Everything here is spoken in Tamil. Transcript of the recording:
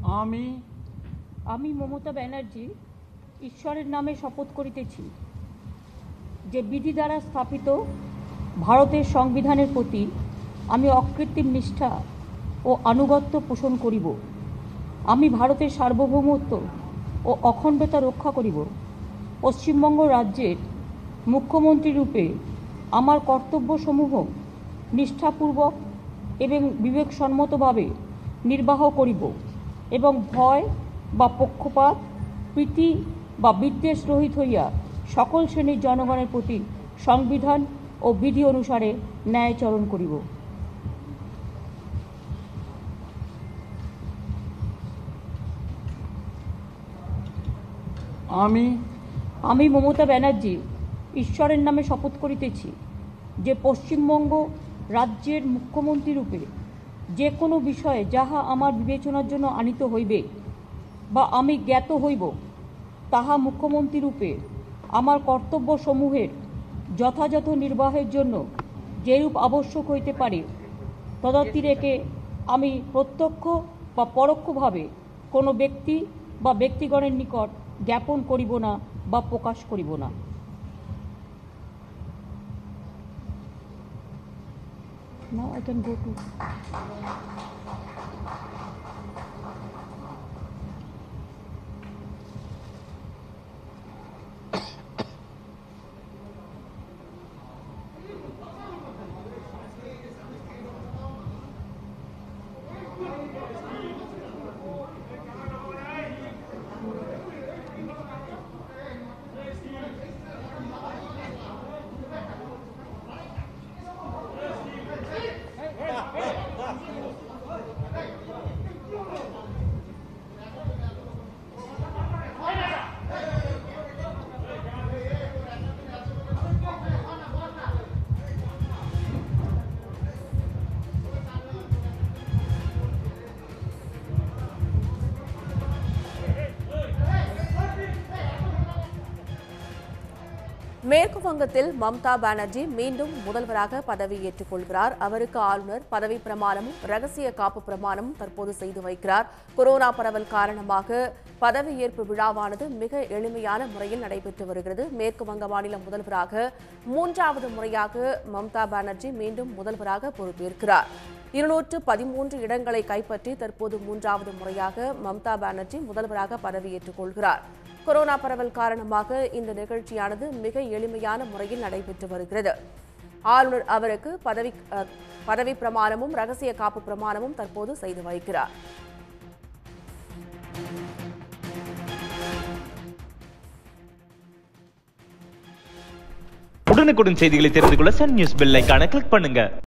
আমি আমি মমতা ব্যানার্জি ঈশ্বরের নামে শপথ করিতেছি যে বিধি দ্বারা স্থাপিত ভারতের সংবিধানের প্রতি আমি অকৃত্রিম নিষ্ঠা ও আনুগত্য পোষণ করিব। আমি ভারতের সার্বভৌমত্ব ও অখণ্ডতা রক্ষা করিব। পশ্চিমবঙ্গ রাজ্যের মুখ্যমন্ত্রী রূপে আমার কর্তব্যসমূহ নিষ্ঠাপূর্বক এবং বিবেকসম্মতভাবে নির্বাহ করিব এবং ভয় বা পক্ষপাত প্রীতি বা বিদ্বেষ রহিত হইয়া সকল শ্রেণীর জনগণের প্রতি সংবিধান ও বিধি অনুসারে ন্যায়াচরণ করিব। আমি মমতা ব্যানার্জি ঈশ্বরের নামে শপথ করিতেছি যে পশ্চিমবঙ্গ রাজ্যের মুখ্যমন্ত্রী রূপে যে কোনো বিষয়ে যাহা আমার বিবেচনার জন্য আনিত হইবে বা আমি জ্ঞাত হইব, তাহা মুখ্যমন্ত্রী রূপে আমার কর্তব্যসমূহের যথাযথ নির্বাহের জন্য যেরূপ আবশ্যক হইতে পারে তদতিরেকে আমি প্রত্যক্ষ বা পরোক্ষভাবে কোনো ব্যক্তি বা ব্যক্তিগণের নিকট জ্ঞাপন করিব না বা প্রকাশ করিব না। Now I can go to மேற்கு வங்கத்தில் மம்தா பானர்ஜி மீண்டும் முதல்வராக பதவியேற்றுக் கொள்கிறார். அவருக்கு ஆளுநர் பதவி பிரமாணமும் ரகசிய காப்பு பிரமாணமும் தற்போது செய்து வைக்கிறார். கொரோனா பரவல் காரணமாக பதவியேற்பு விழாவானது மிக எளிமையான முறையில் நடைபெற்று வருகிறது. மேற்கு வங்க மாநில முதல்வராக 3வது முறையாக மம்தா பானர்ஜி மீண்டும் முதல்வராக பொறுப்பேற்கிறார். 213 இடங்களை கைப்பற்றி தற்போது 3வது முறையாக மம்தா பானர்ஜி முதல்வராக பதவியேற்றுக் கொள்கிறார். கொரோனா பரவல் காரணமாக இந்த நிகழ்ச்சியானது மிக எளிமையான முறையில் நடைபெற்று வருகிறது. ஆளுநர் அவருக்கு பதவி பிரமாணமும் ரகசிய காப்பு பிரமாணமும் தற்போது செய்து வைக்கிறார். உடனுக்குடன் செய்திகளை தெரிந்து கொள்ள சன் நியூஸ் பெல் ஐகானை கிளிக் பண்ணுங்க.